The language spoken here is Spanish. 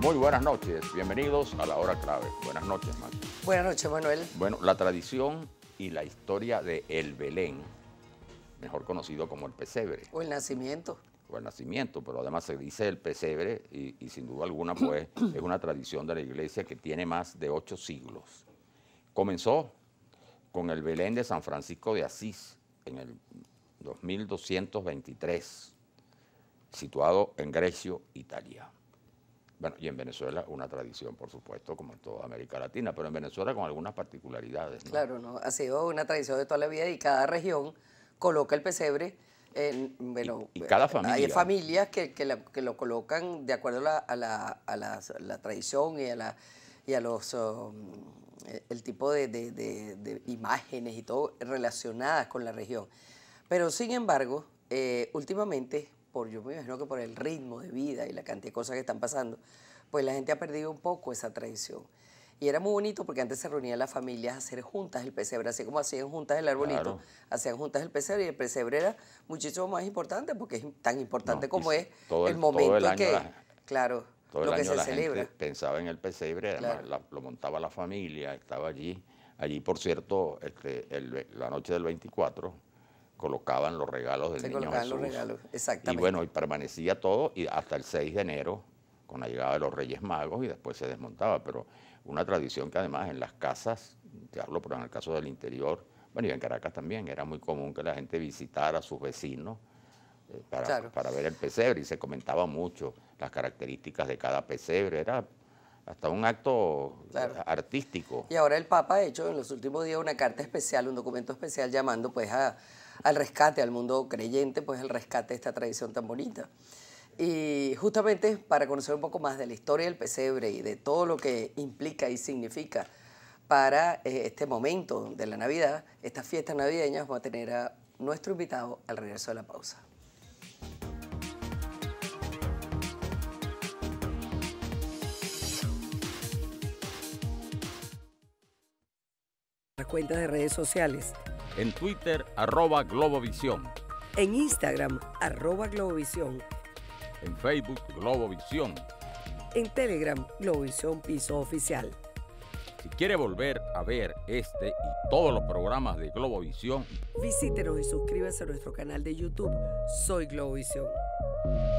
Muy buenas noches, bienvenidos a La Hora Clave. Buenas noches, Max. Buenas noches, Manuel. Bueno, la tradición y la historia de El Belén, mejor conocido como el pesebre. O el nacimiento. O el nacimiento, pero además se dice el pesebre y sin duda alguna pues es una tradición de la iglesia que tiene más de 8 siglos. Comenzó con el Belén de San Francisco de Asís en el 2223, situado en Grecio, Italia. Bueno, y en Venezuela una tradición, por supuesto, como en toda América Latina, pero en Venezuela con algunas particularidades, ¿no? Claro, ¿no? Ha sido una tradición de toda la vida y cada región coloca el pesebre en, bueno, y cada familia. Hay familias que lo colocan de acuerdo a la tradición y a los el tipo de imágenes y todo relacionadas con la región. Pero sin embargo, últimamente, yo me imagino que por el ritmo de vida y la cantidad de cosas que están pasando, pues la gente ha perdido un poco esa tradición. Y era muy bonito porque antes se reunían las familias a hacer juntas el pesebre, así como hacían juntas el arbolito, claro, hacían juntas el pesebre, y el pesebre era muchísimo más importante porque es tan importante como es el momento en que, claro, todo lo el que año se la celebra. Gente pensaba en el pesebre, además Claro. lo montaba la familia, estaba allí. Allí, por cierto, la noche del 24 colocaban los regalos del niño Jesús. Los regalos, exactamente. Y bueno, y permanecía todo y hasta el 6 de enero, con la llegada de los Reyes Magos, y después se desmontaba. Pero una tradición que además en las casas, te hablo, pero en el caso del interior, bueno, y en Caracas también, era muy común que la gente visitara a sus vecinos para ver el pesebre, y se comentaba mucho las características de cada pesebre, era hasta un acto artístico. Y ahora el Papa ha hecho en los últimos días una carta especial, un documento especial llamando pues al rescate, al mundo creyente, pues el rescate de esta tradición tan bonita. Y justamente para conocer un poco más de la historia del pesebre y de todo lo que implica y significa para este momento de la Navidad, estas fiestas navideñas, vamos a tener a nuestro invitado al regreso de la pausa. Las cuentas de redes sociales. En Twitter, @Globovisión. En Instagram, @Globovisión. En Facebook, Globovisión. En Telegram, Globovisión Piso Oficial. Si quiere volver a ver este y todos los programas de Globovisión, visítenos y suscríbase a nuestro canal de YouTube. Soy Globovisión.